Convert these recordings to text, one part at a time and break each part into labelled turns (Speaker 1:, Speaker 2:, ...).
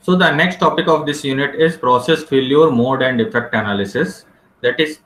Speaker 1: So the next topic of this unit is process failure mode and effect analysis, that is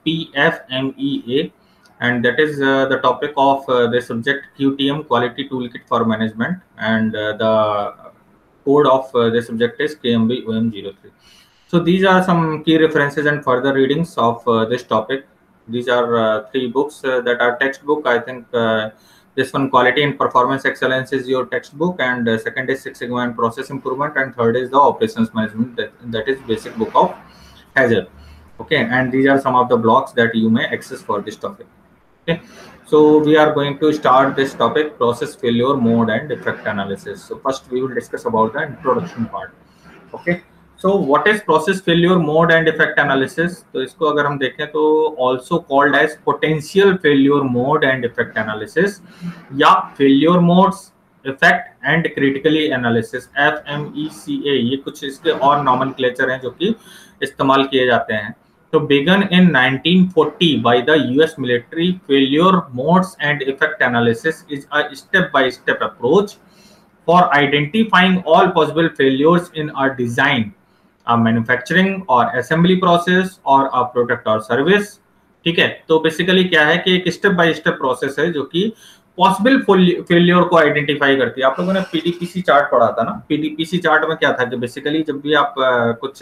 Speaker 1: PFMEA, and that is the topic of the subject QTM, Quality Toolkit for Management, and the code of the subject is KMB OM03. So these are some key references and further readings of this topic. These are three books that are textbook. I think this one, Quality and Performance Excellence, is your textbook, and second is Six Sigma and Process Improvement, and third is the Operations Management, that is basic book of Hazel. Okay, and these are some of the blocks that you may access for this topic. Okay, so we are going to start this topic, process failure mode and effect analysis. So first we will discuss about the introduction part. Okay, so what is process failure mode and effect analysis? तो इसको अगर हम देखें तो also called as potential failure mode and effect analysis या failure modes, effect and critically analysis, FMECA, ये कुछ इसके और nomenclature हैं जो कि इस्तेमाल किए जाते हैं. So begun in 1940 by the US military, failure modes and effect analysis is a step-by-step approach for identifying all possible failures in a design, a manufacturing or assembly process or a product or service. ठीक है, तो basically क्या है कि एक step by step process है जो कि पॉसिबल फेलियर को आइडेंटिफाई करती है. आप लोगों ने पीडीपीसी चार्ट पढ़ा था ना. पीडीपीसी चार्ट में क्या था कि बेसिकली जब भी आप कुछ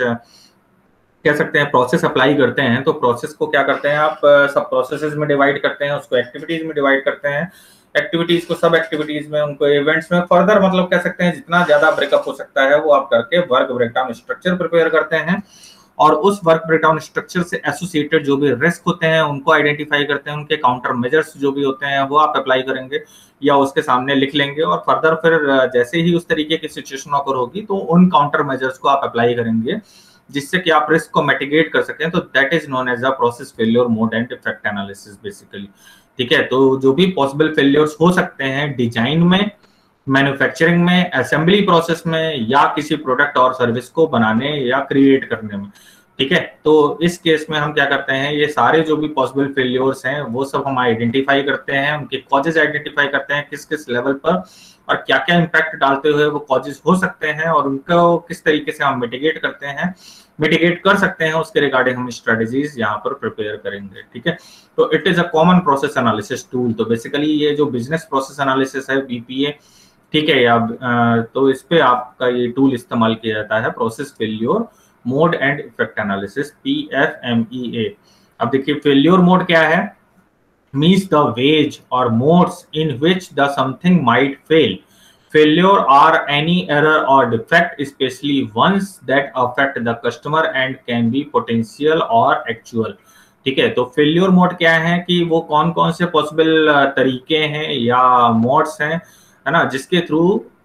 Speaker 1: कह सकते हैं प्रोसेस अप्लाई करते हैं तो प्रोसेस को क्या करते हैं आप सब प्रोसेसेस में डिवाइड करते हैं, उसको एक्टिविटीज में डिवाइड करते हैं, एक्टिविटीज को सब एक्टिविटीज में, उनको इवेंट्स में, फर्दर मतलब कह सकते हैं जितना ज्यादा ब्रेकअप हो सकता है वो आप करके वर्क ब्रेकडाउन स्ट्रक्चर प्रिपेयर करते हैं और उस वर्क ब्रेकडाउन स्ट्रक्चर से एसोसिएटेड जो भी रिस्क होते हैं उनको आइडेंटिफाई करते हैं, उनके काउंटर मेजर्स जो भी होते हैं वो आप अप्लाई करेंगे या उसके सामने लिख लेंगे और फर्दर फिर जैसे ही उस तरीके की सिचुएशन ऑकर होगी तो उन काउंटर मेजर्स को आप अप्लाई करेंगे जिससे कि आप रिस्क को मिटिगेट कर सकें. तो that is known as a process failure mode and effect analysis basically. ठीक है, तो जो भी पॉसिबल फेलियर्स हो सकते हैं डिजाइन में, मैन्युफैक्चरिंग में, असेंबली प्रोसेस में या किसी प्रोडक्ट और सर्विस को बनाने या क्रिएट करने में. ठीक है, तो इस केस में हम क्या करते हैं, ये सारे जो भी पॉसिबल फेलियर्स हैं वो सब हम आइडेंटिफाई करते हैं, उनके कॉजेज आइडेंटिफाई करते हैं किस किस लेवल पर और क्या क्या इम्पैक्ट डालते हुए वो कॉजेज हो सकते हैं और उनको किस तरीके से हम मिटिगेट करते हैं, मिटिगेट कर सकते हैं, उसके रिगार्डिंग हम स्ट्रेटेजीज यहाँ पर प्रिपेयर करेंगे. ठीक है, तो it is a common process analysis tool. तो बेसिकली ये जो बिजनेस प्रोसेस एनालिसिस है बीपीए, ठीक है, या तो इस पे आपका ये टूल इस्तेमाल किया जाता है, process failure mode and effect analysis, PFMEA. अब देखिए फेल्योर मोड क्या है, means the ways or modes in which the something might fail. Failure are any error or defect, especially ones that affect the customer and can be potential or actual. ठीक है, तो failure mode क्या है कि वो कौन कौन से पॉसिबल तरीके हैं या मोड्स हैं, है ना, जिसके थ्रू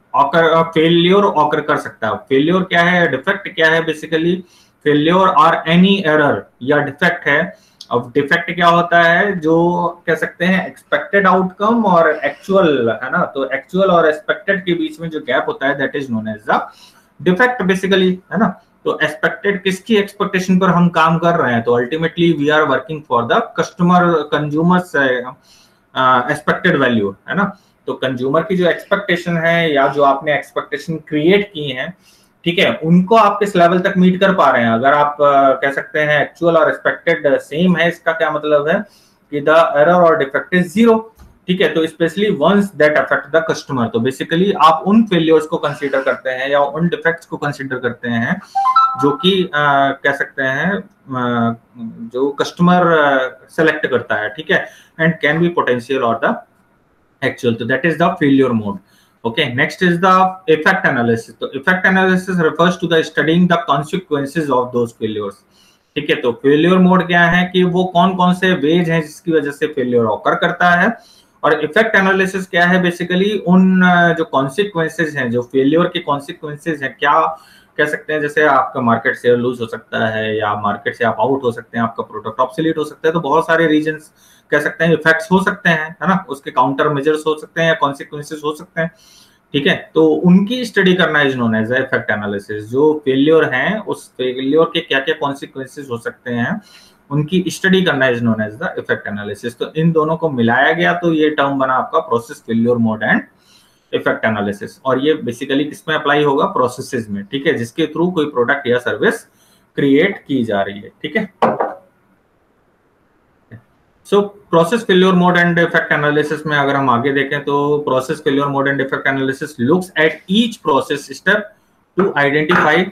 Speaker 1: फेल्योर ऑकर कर सकता है. फेल्योर क्या है, डिफेक्ट क्या है, बेसिकली फेल्योर और एनी एरर या डिफेक्ट है. अब डिफेक्ट क्या होता है, जो कह सकते हैं एक्सपेक्टेड आउटकम और एक्चुअल, है ना, तो एक्चुअल और एक्सपेक्टेड के बीच में जो गैप होता है that is known as the defect basically, है ना. तो एक्सपेक्टेड किसकी एक्सपेक्टेशन पर हम काम कर रहे हैं, तो ultimately we are working for the customer consumers expected value, है ना. तो कंज्यूमर की जो एक्सपेक्टेशन है या जो आपने एक्सपेक्टेशन क्रिएट की है, ठीक है, उनको आप किस लेवल तक मीट कर पा रहे हैं. अगर आप कह सकते हैं एक्चुअल और एक्सपेक्टेड सेम है, इसका क्या मतलब है कि द एरर और डिफेक्ट इज जीरो. ठीक है, तो specially once that affect the customer, तो बेसिकली आप उन फेलियर्स को कंसीडर करते हैं या उन डिफेक्ट्स को कंसीडर करते हैं जो कि कह सकते हैं जो कस्टमर सेलेक्ट करता है. ठीक है, एंड कैन बी पोटेंशियल और the actual. So that is the failure mode. Okay, next is the effect analysis. So effect analysis refers to the studying the consequences of those failures. ठीक है, तो failure mode क्या है कि वो कौन कौन से वेज हैं जिसकी वजह से फेलियर ऑकर करता है, और इफेक्ट एनालिसिस क्या है, बेसिकली उन जो कॉन्सिक्वेंसेज हैं, जो फेलियर के कॉन्सिक्वेंसेज हैं, क्या कह सकते हैं, जैसे आपका मार्केट शेयर लूज हो सकता है या मार्केट से आप आउट हो सकते हैं, आपका प्रोडक्ट ऑब्सोलीट हो सकता है. तो बहुत सारे रीजंस कह सकते हैं इफेक्ट्स हो सकते हैं, है ना, उसके काउंटर मेजर्स हो सकते हैं या कॉन्सिक्वेंसेज हो सकते हैं. ठीक है, तो उनकी स्टडी करना is known as effect analysis. जो फेलियर हैं उस फेलियर के क्या क्या कॉन्सिक्वेंसेज हो सकते हैं उनकी स्टडी करना is known as the effect analysis. तो इन दोनों को मिलाया गया तो ये टर्म बना आपका process failure mode and effect analysis, और ये बेसिकली किसमें अप्लाई होगा, प्रोसेसेस में, ठीक है, जिसके थ्रू कोई प्रोडक्ट या सर्विस क्रिएट की जा रही है, ठीक है। So process failure mode and effect analysis में अगर हम आगे देखें तो process failure mode and effect analysis looks at each process step to identify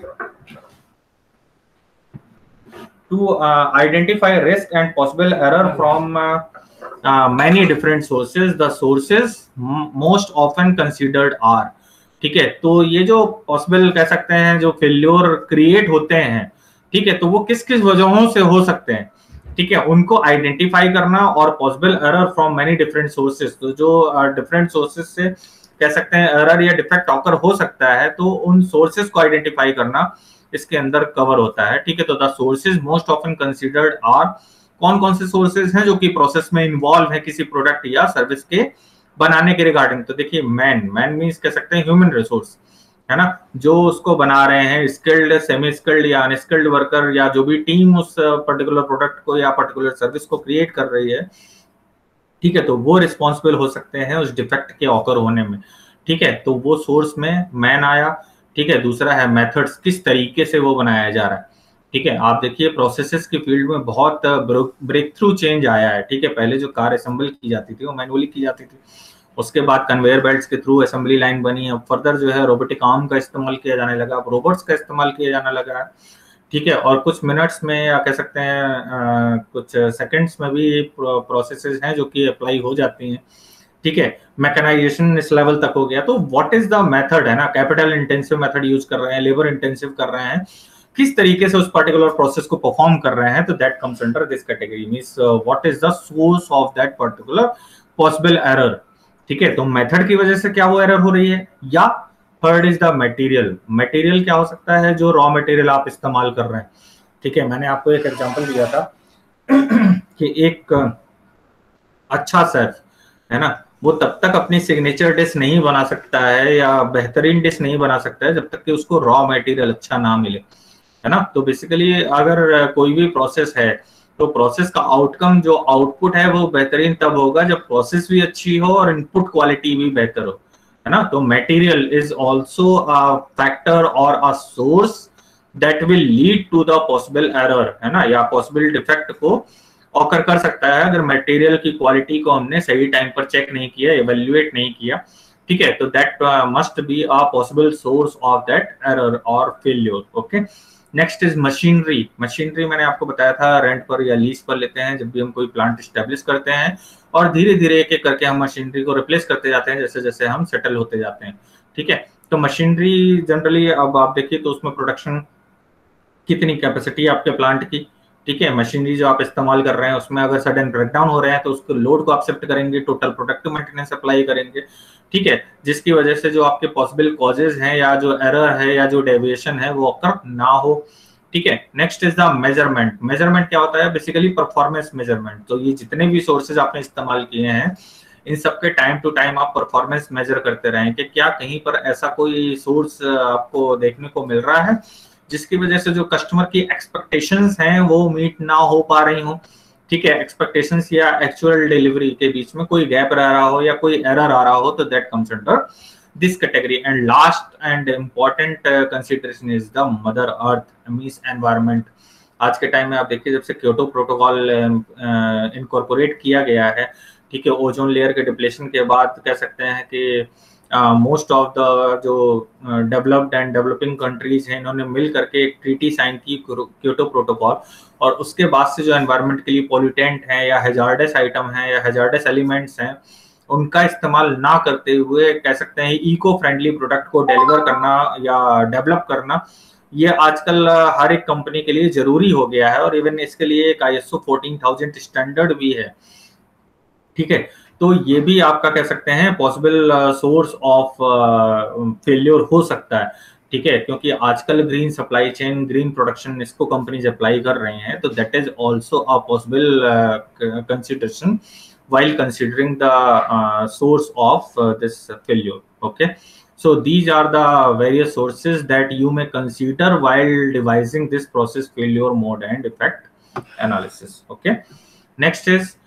Speaker 1: risk and possible error from many different sources. The sources most often considered are, ठीक है, तो ये जो पॉसिबल कह सकते हैं जो फेल्योर क्रिएट होते हैं, ठीक है, तो वो किस किस वजहों से हो सकते हैं, ठीक है, उनको आइडेंटिफाई करना, और possible error from many different sources, तो जो डिफरेंट सोर्सेज से कह सकते हैं एरर या डिफेक्ट ऑकर हो सकता है, तो उन सोर्सेज को आइडेंटिफाई करना इसके अंदर कवर होता है, ठीक है। तो the sources most often considered are, कौन कौन से सोर्सेज हैं जो कि प्रोसेस में इन्वॉल्व है किसी प्रोडक्ट या सर्विस के बनाने के रिगार्डिंग। तो देखिए मैन मींस कह सकते हैं ह्यूमन रिसोर्स, है ना, जो उसको बना रहे हैं, स्किल्ड, सेमी स्किल्ड या अनस्किल्ड वर्कर, या जो भी टीम उस पर्टिकुलर प्रोडक्ट को या पर्टिकुलर सर्विस को क्रिएट कर रही है, ठीक है, तो वो रिस्पॉन्सिबल हो सकते हैं उस डिफेक्ट के ऑकर होने में, ठीक है। तो वो सोर्स में मैन आया, ठीक है। दूसरा है मेथड्स, किस तरीके से वो बनाया जा रहा है, ठीक है। आप देखिए प्रोसेसेस की फील्ड में बहुत ब्रेक थ्रू चेंज आया है, ठीक है। पहले जो कार असेंबल की जाती थी वो मैनुअली की जाती थी, उसके बाद कन्वेयर बेल्ट्स के थ्रू असेंबली लाइन बनी, अब फर्दर जो है रोबोटिक आर्म का इस्तेमाल किया जाने लगा, अब रोबोट्स का इस्तेमाल किया जाने लगा है, ठीक है। और कुछ मिनट्स में या कह सकते हैं कुछ सेकंड्स में भी प्रोसेसेस हैं जो कि अप्लाई हो जाती हैं, ठीक है। मैकेनाइजेशन इस लेवल तक हो गया। तो व्हाट इज द मेथड, है ना, कैपिटल इंटेंसिव मेथड यूज कर रहे हैं, लेबर इंटेंसिव कर रहे हैं, किस तरीके से उस पर्टिकुलर प्रोसेस को परफॉर्म कर रहे हैं, तो that comes under this category, means what is the source of that particular possible error, ठीक है। तो मेथड की वजह से क्या वो एरर हो रही है, या third is the material. Material क्या हो सकता है, जो रॉ मटेरियल आप इस्तेमाल कर रहे हैं, ठीक है। मैंने आपको एक एग्जांपल दिया था कि एक अच्छा शेफ, है ना, वो तब तक अपनी सिग्नेचर डिश नहीं बना सकता है या बेहतरीन डिश नहीं बना सकता है जब तक कि उसको रॉ मटेरियल अच्छा ना मिले, है ना। तो बेसिकली अगर कोई भी प्रोसेस है तो प्रोसेस का आउटकम, जो आउटपुट है, वो बेहतरीन तब होगा जब प्रोसेस भी अच्छी हो और इनपुट क्वालिटी भी बेहतर हो, है ना। तो material is also a factor और a source that will lead to the possible error, है ना, या पॉसिबल डिफेक्ट को ऑकर कर सकता है अगर मटेरियल की क्वालिटी को हमने सही टाइम पर चेक नहीं किया, इवेल्युएट नहीं किया, ठीक है। तो that must be a possible source of that error और failure, okay. Next is machinery. Machinery मैंने आपको बताया था रेंट पर या लीज पर लेते हैं जब भी हम कोई प्लांट स्टैब्लिश करते हैं, और धीरे धीरे एक एक करके हम मशीनरी को रिप्लेस करते जाते हैं जैसे जैसे हम सेटल होते जाते हैं, ठीक है। तो मशीनरी जनरली अब आप देखिए तो उसमें प्रोडक्शन कितनी कैपेसिटी है आपके प्लांट की, ठीक है। मशीनरी जो आप इस्तेमाल कर रहे हैं उसमें अगर सडन ब्रेकडाउन हो रहे हैं तो उसको लोड को एक्सेप्ट करेंगे, टोटल प्रोडक्टिव मेंटेनेंस अप्लाई करेंगे, ठीक है, जिसकी वजह से जो आपके पॉसिबल कॉजेज हैं या जो एरर है या जो डेविएशन है वो अकर ना हो, ठीक है। Next is the measurement. Measurement क्या होता है, बेसिकली परफॉर्मेंस मेजरमेंट। तो ये जितने भी सोर्सेज आपने इस्तेमाल किए हैं इन सबके टाइम टू टाइम आप परफॉर्मेंस मेजर करते रहें कि क्या कहीं पर ऐसा कोई सोर्स आपको देखने को मिल रहा है जिसकी वजह से जो कस्टमर की एक्सपेक्टेशंस हैं वो मीट ना हो पा रही हो, ठीक है। एक्सपेक्टेशंस या एक्चुअल डिलीवरी के बीच में कोई गैप रह रहा हो या कोई एरर आ रहा हो, तो that comes under this category. And last and important consideration is the mother earth, means environment. आज के टाइम में आप देखिए जब से क्योटो प्रोटोकॉल इनकॉर्पोरेट किया गया है, ठीक है, ओजोन लेयर के डिप्लेशन के बाद कह सकते हैं कि मोस्ट ऑफ द जो डेवलप्ड एंड डेवलपिंग कंट्रीज हैं इन्होंने मिल करके एक ट्रीटी साइन की क्योटो प्रोटोकॉल, और उसके बाद से जो एनवायरनमेंट के लिए पॉल्यूटेंट हैं या हैजार्डस आइटम हैं या हैजार्डस एलिमेंट्स हैं उनका इस्तेमाल ना करते हुए कह सकते हैं इको फ्रेंडली प्रोडक्ट को डिलीवर करना या डेवलप करना, ये आजकल हर एक कंपनी के लिए जरूरी हो गया है। और इवन इसके लिए एक ISO 14000 स्टैंडर्ड भी है, ठीक है। तो ये भी आपका कह सकते हैं पॉसिबल सोर्स ऑफ फेल्योर हो सकता है, ठीक है, क्योंकि आजकल green supply chain, green production इसको कंपनीज अप्लाई कर रहे हैं, तो that is also a possible consideration while considering the source of this failure, okay. So these are the various sources that you may consider while devising this process failure mode and effect analysis, okay. Next is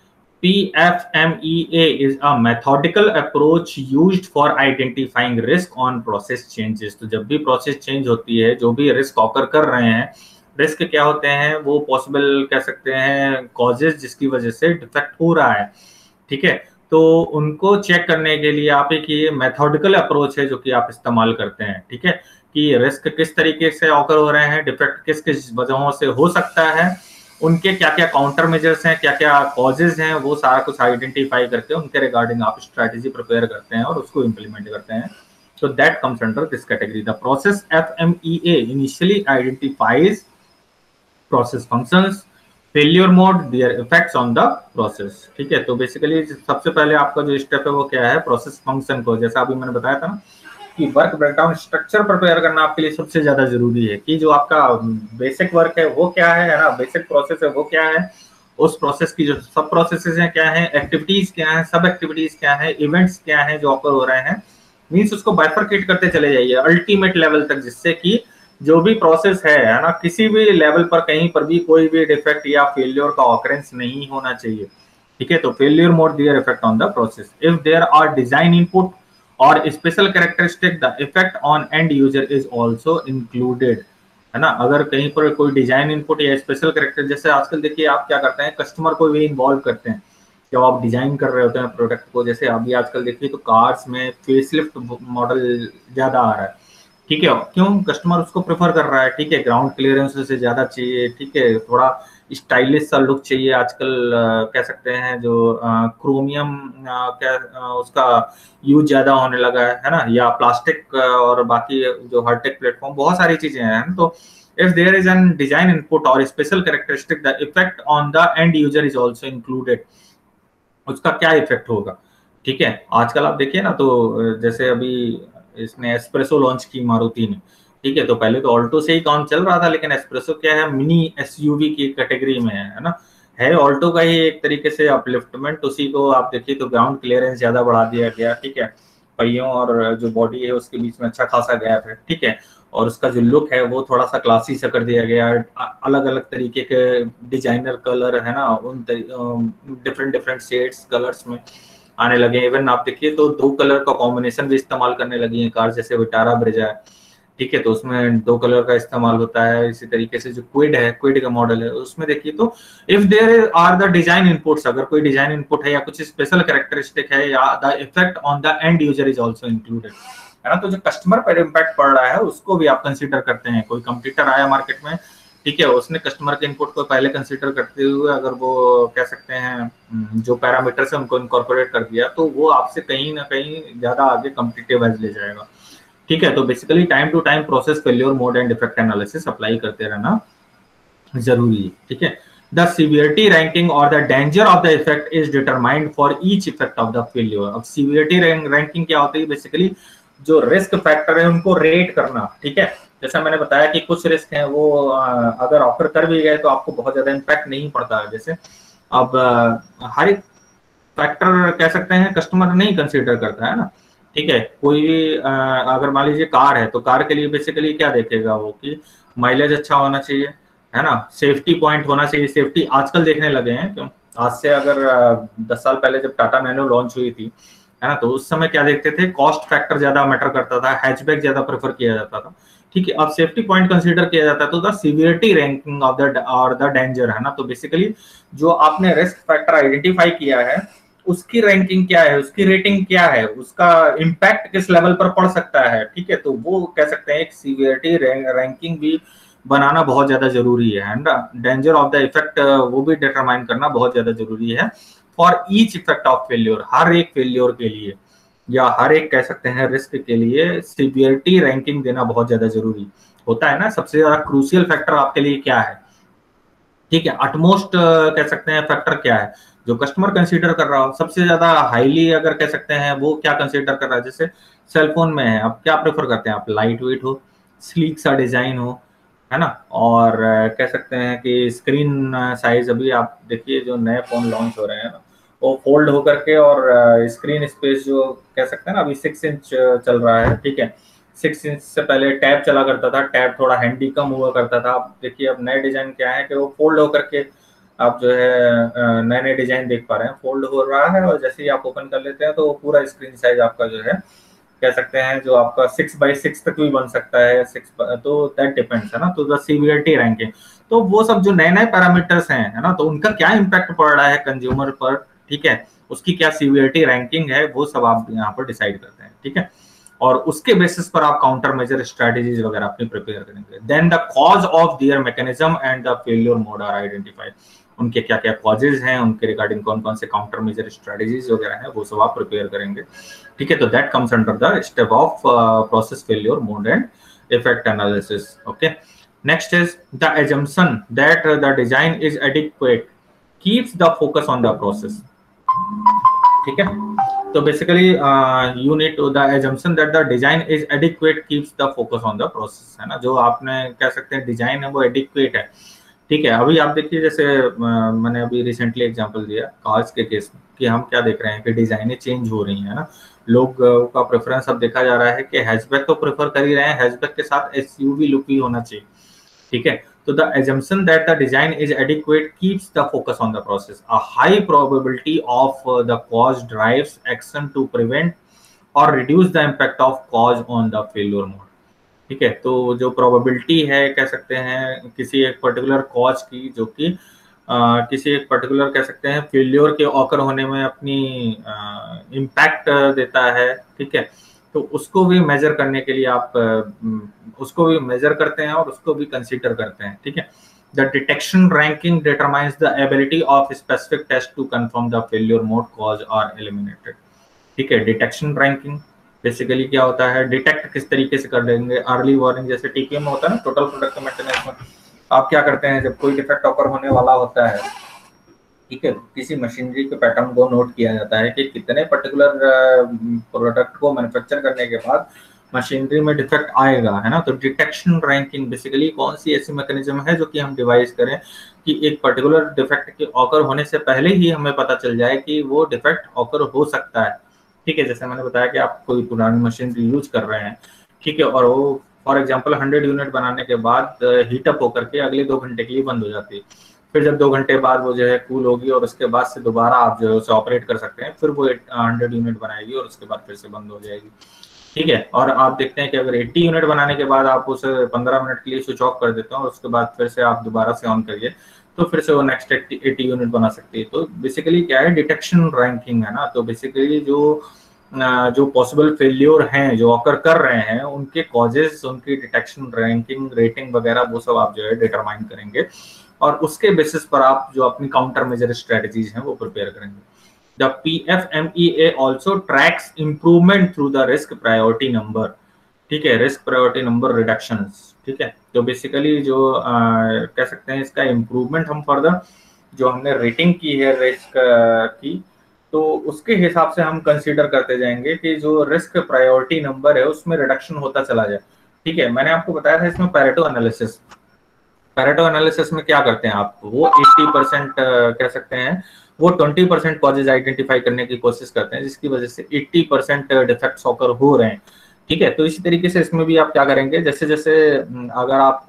Speaker 1: PFMEA is a methodical approach used for identifying risk on process changes। तो जब भी process change होती है, जो भी risk occur कर रहे हैं, रिस्क क्या होते हैं, वो पॉसिबल कह सकते हैं कॉजेज जिसकी वजह से डिफेक्ट हो रहा है, ठीक है। तो उनको चेक करने के लिए आप एक ये मेथोडिकल अप्रोच है जो कि आप इस्तेमाल करते हैं, ठीक है, कि रिस्क किस तरीके से ऑकर हो रहे हैं, डिफेक्ट किस किस वजहों से हो सकता है, उनके क्या क्या काउंटर मेजर्स हैं, क्या क्या कॉजेज हैं, वो सारा कुछ आइडेंटिफाई करके उनके रिगार्डिंग आप स्ट्रेटेजी प्रिपेयर करते हैं और उसको इम्प्लीमेंट करते हैं। So that comes under this category. The process FMEA initially identifies process functions, failure mode, their effects on the process। ठीक है, तो बेसिकली सबसे पहले आपका जो स्टेप है वो क्या है, प्रोसेस फंक्शन को, जैसा अभी मैंने बताया था ना कि वर्क ब्रेकडाउन स्ट्रक्चर प्रिपेयर करना आपके लिए सबसे ज्यादा जरूरी है, कि जो आपका बेसिक वर्क है वो क्या है ना, बेसिक प्रोसेस है वो क्या है, उस प्रोसेस की जो सब प्रोसेसेस हैं क्या है, एक्टिविटीज क्या है, सब एक्टिविटीज क्या है, इवेंट्स क्या है जो ऑकर हो रहे हैं, मींस उसको बाइफरकेट करते चले जाइए अल्टीमेट लेवल तक, जिससे कि जो भी प्रोसेस है ना, किसी भी लेवल पर कहीं पर भी कोई भी डिफेक्ट या फेलियर का ऑकरेंस नहीं होना चाहिए, ठीक है। तो failure mode their effect on the process, if there are design input और special characteristic the effect on end user is also included, है ना। अगर कहीं पर कोई डिजाइन इनपुट या स्पेशल कैरेक्टर, जैसे आजकल देखिए आप क्या करते हैं, कस्टमर को भी इन्वॉल्व करते हैं जब आप डिजाइन कर रहे होते हैं प्रोडक्ट को। जैसे अभी आजकल देखिए तो कार्स में फेसलिफ्ट मॉडल ज्यादा आ रहा है, ठीक है, क्यों, कस्टमर उसको प्रेफर कर रहा है, ठीक है, ग्राउंड क्लियरेंस से ज्यादा चाहिए, ठीक है, थोड़ा स्टाइलिश सा लुक चाहिए। आजकल कह सकते हैं जो क्रोमियम उसका यूज ज्यादा होने लगा है ना, या प्लास्टिक और बाकी जो हाईटेक प्लेटफॉर्म, बहुत सारी चीजें हैं। तो if there is an design input or special characteristic, the effect on the end user is also included। उसका क्या इफेक्ट होगा, ठीक है। आजकल आप देखिए ना, तो जैसे अभी इसने एस्प्रेसो लॉन्च की मारुति ने, ठीक है, तो पहले तो ऑल्टो से ही काम चल रहा था, लेकिन एस्प्रेसो क्या है, मिनी एसयूवी की कैटेगरी में है ना, है ऑल्टो का ही एक तरीके से अपलिफ्टमेंट। उसी को आप देखिए तो ग्राउंड क्लियरेंस ज्यादा बढ़ा दिया गया, ठीक है, पहियों और जो बॉडी है उसके बीच में अच्छा खासा गैप है, ठीक है, और उसका जो लुक है वो थोड़ा सा क्लासी सा कर दिया गया। अलग अलग तरीके के डिजाइनर कलर है ना, उन डिफरेंट डिफरेंट शेड्स कलर्स में आने लगे। इवन आप देखिए तो 2 कलर का कॉम्बिनेशन भी इस्तेमाल करने लगी है कार, जैसे विटारा ब्रेजा है, ठीक है, तो उसमें 2 कलर का इस्तेमाल होता है। इसी तरीके से जो क्विड है, क्विड का मॉडल है, उसमें देखिए तो if there are the design inputs, अगर कोई डिजाइन इनपुट है या कुछ स्पेशल कैरेक्टरिस्टिक है, या the effect on the end user is also included, है ना। तो जो कस्टमर पर इम्पैक्ट पड़ रहा है उसको भी आप कंसीडर करते हैं। कोई कंपटीटर आया मार्केट में, ठीक है, उसने कस्टमर के इनपुट को पहले कंसीडर करते हुए अगर वो कह सकते हैं जो पैरामीटर्स है उनको इनकॉर्पोरेट कर दिया, तो वो आपसे कहीं ना कहीं ज्यादा आगे कॉम्पिटिटिव एज ले जाएगा, ठीक है। तो basically time to time process failure mode and effect analysis apply करते रहना जरूरी है, ठीक है। द सीवियरिटी रैंकिंग और the danger of the effect is determined for each effect of the failure. अब सीवियरिटी रैंकिंग क्या होती है, बेसिकली जो रिस्क फैक्टर है उनको रेट करना, ठीक है। जैसा मैंने बताया कि कुछ रिस्क हैं वो अगर ऑफर कर भी गए तो आपको बहुत ज्यादा इम्पैक्ट नहीं पड़ता है। जैसे अब हर एक फैक्टर कह सकते हैं कस्टमर नहीं कंसीडर करता है ना, ठीक है। कोई भी अगर मान लीजिए कार है, तो कार के लिए बेसिकली क्या देखेगा वो, कि माइलेज अच्छा होना चाहिए, है ना, सेफ्टी पॉइंट होना चाहिए। सेफ्टी आजकल देखने लगे हैं, क्यों, आज से अगर 10 साल पहले जब टाटा नैनो लॉन्च हुई थी, है ना, तो उस समय क्या देखते थे, कॉस्ट फैक्टर ज्यादा मैटर करता था, हैचबैक ज्यादा प्रेफर किया जाता था, ठीक है। अब सेफ्टी पॉइंट कंसीडर किया जाता है, तो the severity ranking of the और द डेंजर, है ना। तो बेसिकली जो आपने रिस्क फैक्टर आइडेंटिफाई किया है उसकी रैंकिंग क्या है, उसकी रेटिंग क्या है, उसका इम्पैक्ट किस लेवल पर पड़ सकता है, ठीक है। तो वो कह सकते हैं एक सीवियरिटी रैंकिंग भी बनाना बहुत ज्यादा जरूरी है ना। डेंजर ऑफ द इफेक्ट वो भी डिटरमाइन करना बहुत ज्यादा जरूरी है for each effect of failure, हर एक फेल्योर के लिए या हर एक कह सकते हैं रिस्क के लिए सीवियरिटी रैंकिंग देना बहुत ज्यादा जरूरी होता है ना। सबसे ज्यादा क्रूशियल फैक्टर आपके लिए क्या है, ठीक है, अटमोस्ट कह सकते हैं फैक्टर क्या है जो कस्टमर कंसीडर कर रहा हो, सबसे ज्यादा हाईली अगर कह सकते हैं वो क्या कंसीडर कर रहा है। जैसे सेलफोन में है, आप क्या प्रेफर करते हैं, आप लाइट वेट हो, स्लीक सा डिजाइन हो, है ना, और कह सकते हैं कि स्क्रीन साइज, अभी आप देखिए जो नए फोन लॉन्च हो रहे हैं ना, वो फोल्ड होकर के और स्क्रीन स्पेस जो कह सकते हैं ना, अभी 6 इंच चल रहा है, ठीक है। 6 इंच से पहले टैब चला करता था, टैब थोड़ा हैंडी कम हुआ करता था। आप देखिए अब नए डिजाइन क्या है कि वो फोल्ड होकर के आप जो है नए नए डिजाइन देख पा रहे हैं, फोल्ड हो रहा है और जैसे ही आप ओपन कर लेते हैं तो पूरा स्क्रीन साइज आपका जो है कह सकते हैं जो आपका 6x6 तक भी बन सकता है, तो दैट डिपेंड्स है ना। तो द सीवियरिटी रैंकिंग, तो वो सब जो नए नए पैरामीटर्स हैं है ना, तो उनका क्या इम्पैक्ट पड़ रहा है कंज्यूमर पर, ठीक है, उसकी क्या सीवियरिटी रैंकिंग है, वो सब आप यहाँ पर डिसाइड करते हैं, ठीक है। और उसके बेसिस पर आप काउंटर मेजर स्ट्रेटेजीज वगैरह अपनी प्रिपेयर करेंगे। Then the cause of their mechanism and the failure mode are identified, उनके क्या क्या कॉजेज हैं, उनके रिगार्डिंग कौन कौन से काउंटर मेजर स्ट्रेटेजीज वगैरह हैं, वो सब आप प्रिपेयर करेंगे, ठीक है। तो that comes under the step of process failure mode and effect analysis. Okay, next is the assumption that the design is adequate keeps the focus on the process, ठीक है। तो basically you need to the assumption that the design is adequate keeps the focus on the process, है ना। जो आपने कह सकते हैं डिजाइन है वो एडिक्वेट है, ठीक है। अभी आप देखिए जैसे मैंने अभी रिसेंटली एग्जांपल दिया कार्स के केस में कि हम क्या देख रहे हैं कि डिजाइनें चेंज हो रही है ना। लोग का प्रेफरेंस अब देखा जा रहा है कि हैचबैक तो प्रेफर कर ही रहे हैं, हैचबैक के साथ एसयूवी लुक भी होना चाहिए, ठीक है। तो the assumption that the design is adequate keeps the focus on the process. A high probability of the cause drives action to prevent or reduce the impact of cause on the failure mode, ठीक है। तो जो probability है कह सकते हैं किसी एक पर्टिकुलर कॉज की, जो कि किसी एक पर्टिकुलर कह सकते हैं फेल्योर के ऑकर होने में अपनी इम्पैक्ट देता है, ठीक है। तो उसको भी मेजर करने के लिए आप उसको भी मेजर करते हैं और उसको भी कंसीडर करते हैं, ठीक है। The detection ranking determines the ability of specific test to confirm the failure mode cause are eliminated, ठीक है। डिटेक्शन रैंकिंग बेसिकली क्या होता है, डिटेक्ट किस तरीके से कर देंगे, अर्ली वार्निंग जैसे टीके में होता है ना, टोटल प्रोडक्ट मेंटेनेंस में आप क्या करते हैं जब कोई डिफेक्ट ऑकर होने वाला होता है, ठीक है, किसी मशीनरी के पैटर्न को नोट किया जाता है कि कितने पर्टिकुलर प्रोडक्ट को मैन्युफैक्चर करने के बाद मशीनरी में डिफेक्ट आएगा, है ना। तो डिटेक्शन रैंकिंग बेसिकली कौन सी ऐसी मैकेनिज्म है जो कि हम डिवाइस करें कि एक पर्टिकुलर डिफेक्ट के ऑकर होने से पहले ही हमें पता चल जाए कि वो डिफेक्ट ऑकर हो सकता है, ठीक है। जैसे मैंने बताया कि आप कोई पुरानी मशीनरी यूज कर रहे हैं, ठीक है, और वो फॉर एग्जांपल 100 यूनिट बनाने के बाद हीटअप होकर के अगले 2 घंटे के लिए बंद हो जाती है। फिर जब 2 घंटे बाद वो जो है कूल होगी और उसके बाद से दोबारा आप जो है उसे ऑपरेट कर सकते हैं, फिर वो 100 यूनिट बनाएगी और उसके बाद फिर से बंद हो जाएगी, ठीक है। और आप देखते हैं कि अगर 80 यूनिट बनाने के बाद आप उसे 15 मिनट के लिए स्विच ऑफ कर देते हैं और उसके बाद फिर से आप दोबारा से ऑन करिए तो फिर से वो नेक्स्ट 80 यूनिट बना सकती है। तो बेसिकली क्या है, डिटेक्शन रैंकिंग है ना। तो बेसिकली जो पॉसिबल फेल्योर हैं जो ऑकर कर रहे हैं उनके कॉजेस, उनकी डिटेक्शन रैंकिंग रेटिंग वगैरह वो सब आप जो है डिटरमाइन करेंगे और उसके बेसिस पर आप जो अपनी काउंटर मेजर स्ट्रेटजीज हैं वो प्रिपेयर करेंगे। The PFMEA also tracks improvement through the risk priority number, ठीक है, रिस्क प्रायोरिटी नंबर रिडक्शंस, ठीक है। तो बेसिकली जो कह सकते हैं इसका इम्प्रूवमेंट हम फर्दर जो हमने रेटिंग की है रिस्क की, तो उसके हिसाब से हम कंसीडर करते जाएंगे कि जो रिस्क प्रायोरिटी नंबर है उसमें रिडक्शन होता चला जाए, ठीक है। मैंने आपको बताया था इसमें पैरेटो एनालिसिस, पैरेटो एनालिसिस में क्या करते हैं आप, वो 80% कह सकते हैं वो 20% कॉजेज आइडेंटिफाई करने की कोशिश करते हैं जिसकी वजह से 80% डिफेक्ट्स ऑकर हो रहे हैं, ठीक है। तो इसी तरीके से इसमें भी आप क्या करेंगे, जैसे जैसे अगर आप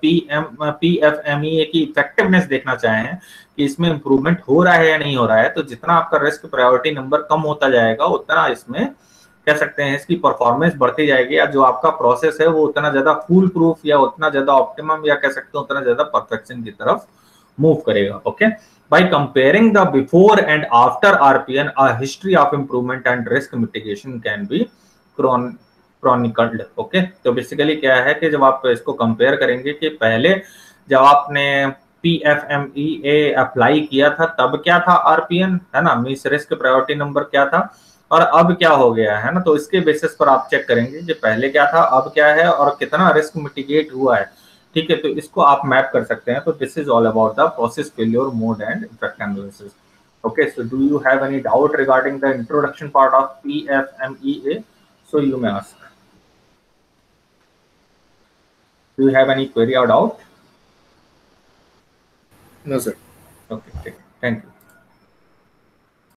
Speaker 1: PFMEA की इफेक्टिवनेस देखना चाहें कि इसमें इंप्रूवमेंट हो रहा है या नहीं हो रहा है, तो जितना आपका रिस्क प्रायोरिटी नंबर कम होता जाएगा उतना इसमें कह सकते हैं इसकी परफॉर्मेंस बढ़ती जाएगी या जो आपका प्रोसेस है वो उतना ज्यादा फूल प्रूफ या उतना ज्यादा ऑप्टिमम या कह सकते हैं उतना ज्यादा परफेक्शन की तरफ मूव करेगा। Okay, by comparing the before and after RPN, a history of improvement and risk mitigation can be chronicled। Okay, तो बेसिकली क्या है कि जब आप इसको कंपेयर करेंगे कि पहले जब आपने PFMEA अप्लाई किया था तब क्या था RPN, है ना, मींस रिस्क प्रायोरिटी नंबर क्या था और अब क्या हो गया है ना। तो इसके बेसिस पर आप चेक करेंगे कि पहले क्या था अब क्या है और कितना रिस्क मिटिगेट हुआ है, ठीक है। तो इसको आप मैप कर सकते हैं। तो this is all about the process failure mode and effect analysis. Okay, so do you have any doubt regarding the introduction part of PFMEA? So you may ask. Do you have any query or doubt?
Speaker 2: No, sir.
Speaker 1: Okay, thank you.